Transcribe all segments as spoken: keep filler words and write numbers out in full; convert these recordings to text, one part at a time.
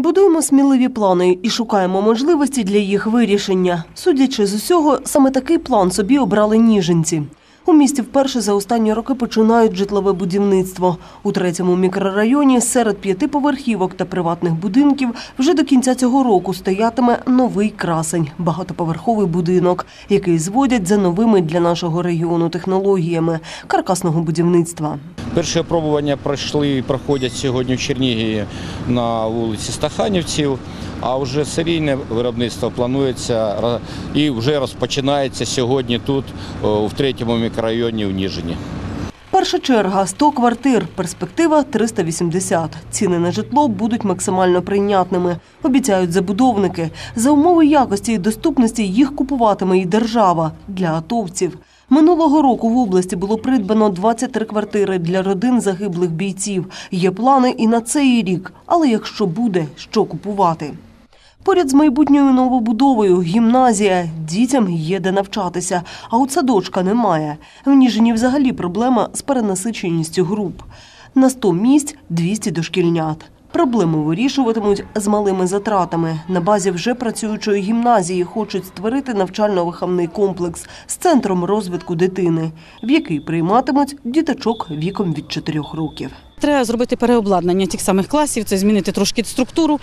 Будуємо сміливі плани і шукаємо можливості для їх вирішення. Судячи з усього, саме такий план собі обрали ніжинці. У місті вперше за останні роки починають житлове будівництво. У третьому мікрорайоні серед п'ятиповерхівок та приватних будинків вже до кінця цього року стоятиме новий красень – багатоповерховий будинок, який зводять за новими для нашого регіону технологіями – каркасного будівництва. Перші випробування пройшли, проходять сьогодні в Чернігові на вулиці Стаханівців, а вже серійне виробництво планується і вже розпочинається сьогодні тут, в третьому мікрорайоні в Ніжині. Перша черга – сто квартир, перспектива – триста вісімдесят. Ціни на житло будуть максимально прийнятними, обіцяють забудовники. За умови якості і доступності їх купуватиме і держава для атовців. Минулого року в області було придбано двадцять три квартири для родин загиблих бійців. Є плани і на цей рік, але якщо буде, що купувати. Поряд з майбутньою новобудовою – гімназія. Дітям є де навчатися, а от садочка немає. В Ніжині взагалі проблема з перенасиченістю груп. На сто місць – двісті дошкільнят. Проблему вирішуватимуть з малими затратами. На базі вже працюючої гімназії хочуть створити навчально-виховний комплекс з центром розвитку дитини, в який прийматимуть діточок віком від чотирьох років. Треба зробити переобладнання тих самих класів, це змінити трошки структуру.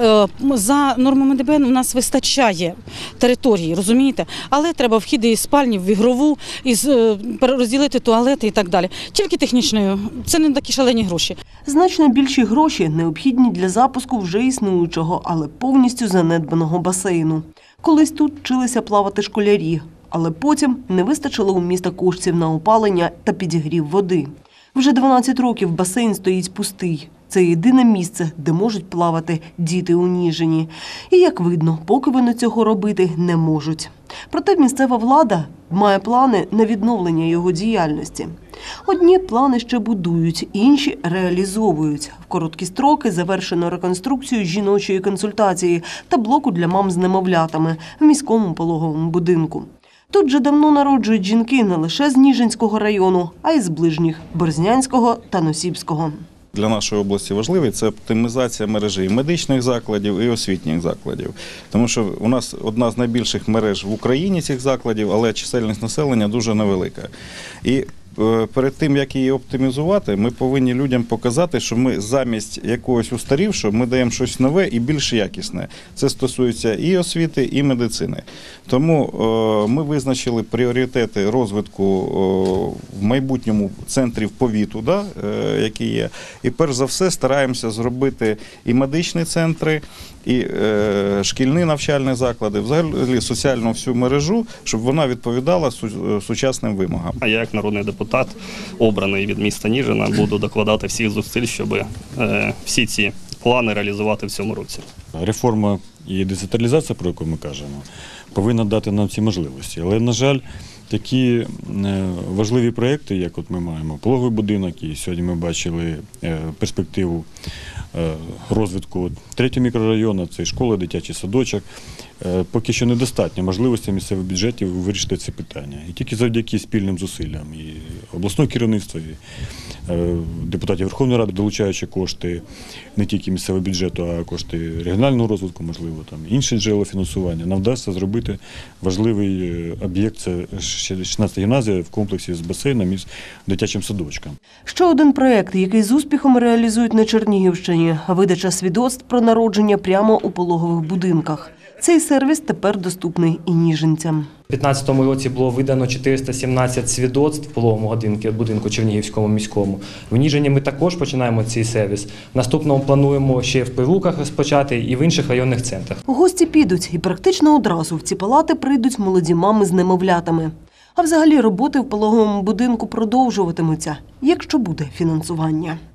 За нормами ДБН у нас вистачає території, розумієте? Але треба вхіди із спальні в ігрову, із, розділити туалети і так далі. Тільки технічною. Це не такі шалені гроші. Значно більші гроші необхідні для запуску вже існуючого, але повністю занедбаного басейну. Колись тут вчилися плавати школярі, але потім не вистачило у міста коштів на опалення та підігрів води. Вже дванадцять років басейн стоїть пустий. Це єдине місце, де можуть плавати діти у Ніжині. І, як видно, поки вони цього робити не можуть. Проте місцева влада має плани на відновлення його діяльності. Одні плани ще будують, інші реалізовують. В короткі строки завершено реконструкцію жіночої консультації та блоку для мам з немовлятами в міському пологовому будинку. Тут же давно народжують жінки не лише з Ніжинського району, а й з ближніх – Борзнянського та Носівського. Для нашої області важливий – це оптимізація мережі і медичних закладів, і освітніх закладів. Тому що у нас одна з найбільших мереж в Україні цих закладів, але чисельність населення дуже невелика. І перед тим, як її оптимізувати, ми повинні людям показати, що ми замість якогось устарівшого, ми даємо щось нове і більш якісне. Це стосується і освіти, і медицини. Тому ми визначили пріоритети розвитку в майбутньому центрів повіту, да, які є. І перш за все стараємося зробити і медичні центри, і е, шкільні навчальні заклади, взагалі соціальну всю мережу, щоб вона відповідала су, сучасним вимогам. А я, як народний депутат, обраний від міста Ніжина, буду докладати всіх зусиль, щоб е, всі ці плани реалізувати в цьому році. Реформа і децентралізація, про яку ми кажемо, повинна дати нам ці можливості. Але, на жаль, такі важливі проєкти, як от ми маємо пологовий будинок, і сьогодні ми бачили перспективу розвитку третього мікрорайону, це школа, дитячий садочок, поки що недостатньо можливості місцевих бюджетів вирішити це питання. І тільки завдяки спільним зусиллям і обласного керівництва, і депутатів Верховної Ради, долучаючи кошти не тільки місцевого бюджету, а кошти регіонального розвитку, можливо, там інші джерела фінансування, нам вдасться зробити важливий об'єкт – це шістнадцята гімназія в комплексі з басейном і з дитячим садочком. Ще один проєкт, який з успіхом реалізують на Чернігівщині – видача свідоцтв про народження прямо у пологових будинках. Цей сервіс тепер доступний і ніжинцям. У дві тисячі п'ятнадцятому році було видано чотириста сімнадцять свідоцтв в пологовому будинку Чернігівському міському. В Ніжині ми також починаємо цей сервіс. В наступному плануємо ще в Прилуках розпочати і в інших районних центрах. Гості підуть і практично одразу в ці палати прийдуть молоді мами з немовлятами. А взагалі роботи в пологовому будинку продовжуватимуться, якщо буде фінансування.